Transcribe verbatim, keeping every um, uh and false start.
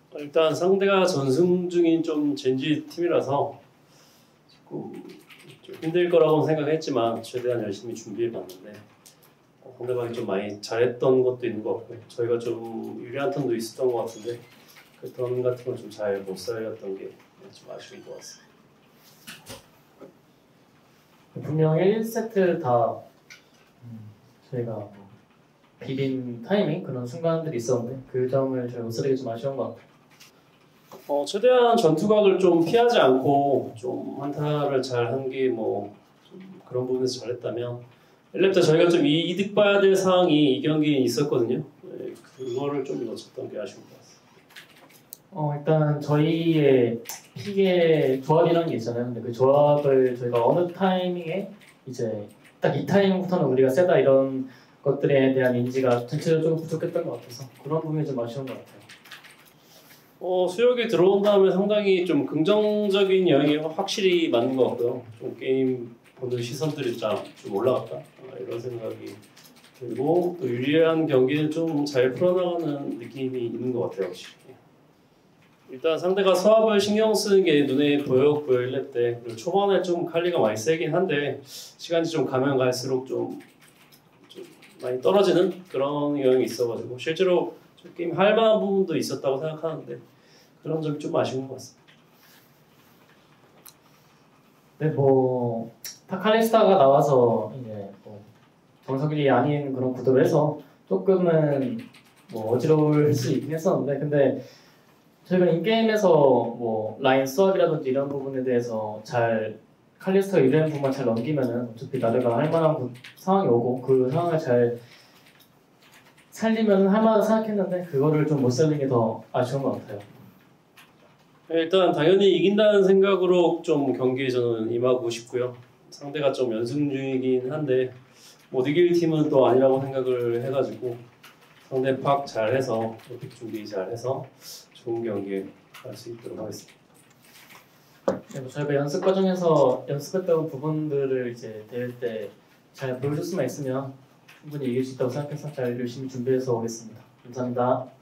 일단 상대가 전승 중인 좀 젠지 팀이라서 조금 좀 힘들 거라고 생각했지만 최대한 열심히 준비해봤는데 어, 상대방이 좀 많이 잘했던 것도 있는 것 같고 저희가 좀 유리한 턴도 있었던 것 같은데 그 턴 같은 걸 좀 잘 못 살렸던 게 좀 아쉬운 것 같습니다. 분명 일 세트 다 음, 저희가 뭐 비빈 타이밍 그런 순간들이 있었는데 그 점을 저희 못 살리기 좀 아쉬운 것 같아요. 어, 최대한 전투각을 좀 피하지 않고 좀 한타를 잘 한 게 뭐 그런 부분에서 잘했다면 일 렙 때 저희가 좀 이득 봐야 될 상황이 이 경기에 있었거든요. 네, 그거를 좀 놓쳤던 게 아쉬운 것 같습니다. 어 일단 저희의 픽의 조합이라는 게 있잖아요. 근데 그 조합을 저희가 어느 타이밍에 이제 딱 이 타이밍부터는 우리가 세다 이런 것들에 대한 인지가 전체적으로 좀 부족했던 것 같아서 그런 부분이 좀 아쉬운 것 같아요. 어, 수혁이 들어온 다음에 상당히 좀 긍정적인 영향이 확실히 맞는 것 같고요. 좀 게임 보는 시선들이 좀 올라갔다 아, 이런 생각이 들고 또 유리한 경기를 좀 잘 풀어나가는 느낌이 있는 것 같아요. 확실히. 일단 상대가 수압을 신경 쓰는 게 눈에 보였고요. 일 렙 때 그리고 초반에 좀 칼리가 많이 세긴 한데 시간이 좀 가면 갈수록 좀, 좀 많이 떨어지는 그런 영향이 있어가지고 실제로 좀 게임 할만한 부분도 있었다고 생각하는데 그런 점이 좀 아쉬운 것 같습니다. 네, 뭐 타칼리스타가 나와서 이제 뭐 정석이 아닌 그런 구도를 해서 조금은 뭐 어지러울 수 있긴 했었는데 근데 저희가 인게임에서 뭐 라인 수압이라든지 이런 부분에 대해서 잘 칼리스타가 유리한 부분만 잘 넘기면은 어차피 나르가 할 만한 그 상황이 오고 그 상황을 잘 살리면 할 만하다 생각했는데 그거를 좀 못 살린 게 더 아쉬운 것 같아요. 일단 당연히 이긴다는 생각으로 좀 경기에 저는 임하고 싶고요. 상대가 좀 연승 중이긴 한데 못 이길 팀은 또 아니라고 생각을 해가지고 상대 파악 잘해서 픽 준비 잘해서 좋은 경기에 갈 수 있도록 하겠습니다. 네, 뭐 저희가 연습 과정에서 연습했던 부분들을 이제 대회 때 잘 보여줄 수만 있으면 충분히 이길 수 있다고 생각해서 잘 열심히 준비해서 오겠습니다. 감사합니다.